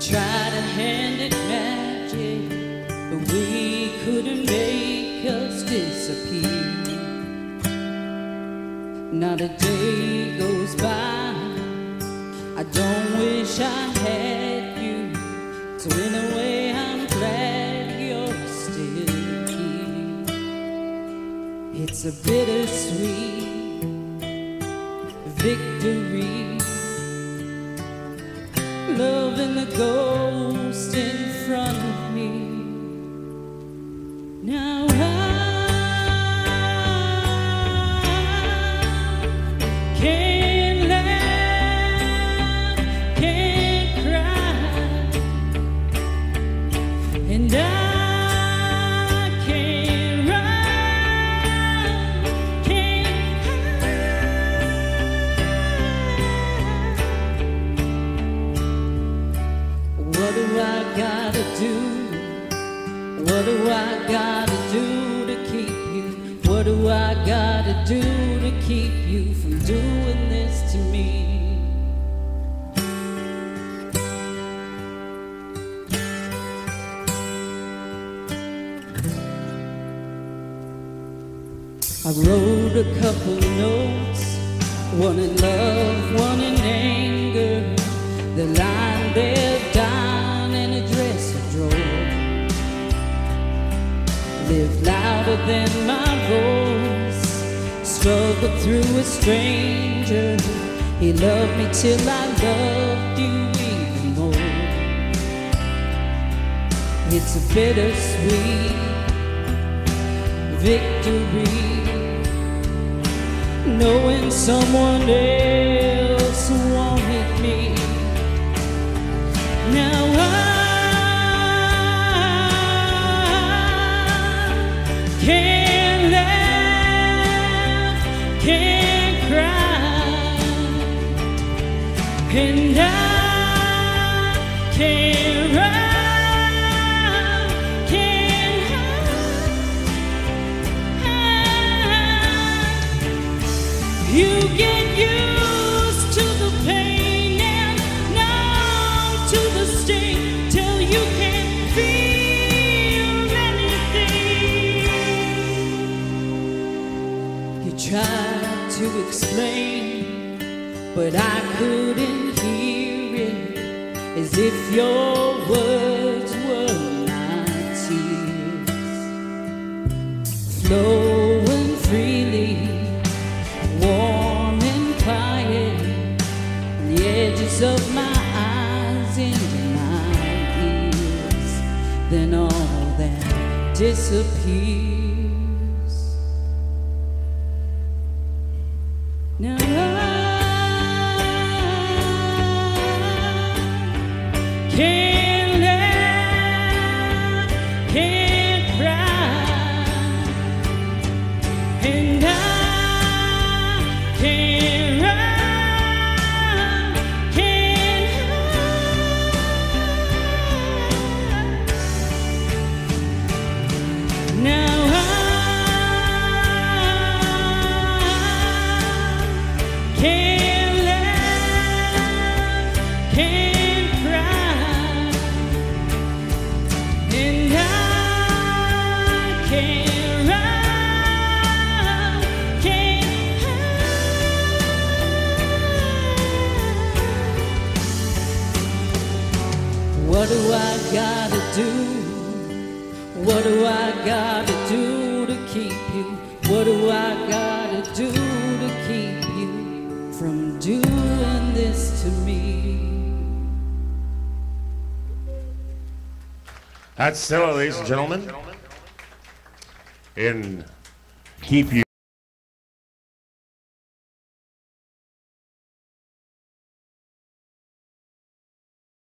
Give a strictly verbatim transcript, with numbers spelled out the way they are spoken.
tried to hand it magic, but we couldn't make us disappear. Not a day goes by I don't wish I had you. So in a way I'm glad you're still here. It's a bittersweet victory, loving the ghost in front of me. Now I can't laugh, can't cry, and I can't run, can't hide. What do I gotta do? What do I gotta do to keep you? What do I gotta do to keep you from doing this to me? I wrote a couple notes, one in love, one in anger. The line there down in a dresser drawer. Live louder than my voice, struggle through a stranger. He loved me till I loved you even more. It's a bittersweet victory, knowing someone else wanted me. Now I can't laugh, can't cry, and I can't run, can't hide. You get used to the pain and numb to the sting till you can't feel anything. You tried to explain, but I couldn't hear it, as if your words were my tears, flowing freely, warm and quiet, the edges of my eyes into my ears. Then all that disappears. Now I can't laugh, can't cry, and I can't run, can't hide. Now I can't laugh, can't cry, and I can't run, can't hide. What do I gotta do? What do I gotta do to keep you? What do I gotta do to keep you from doing this to me? That's Stella, ladies and gentlemen, in Keep You.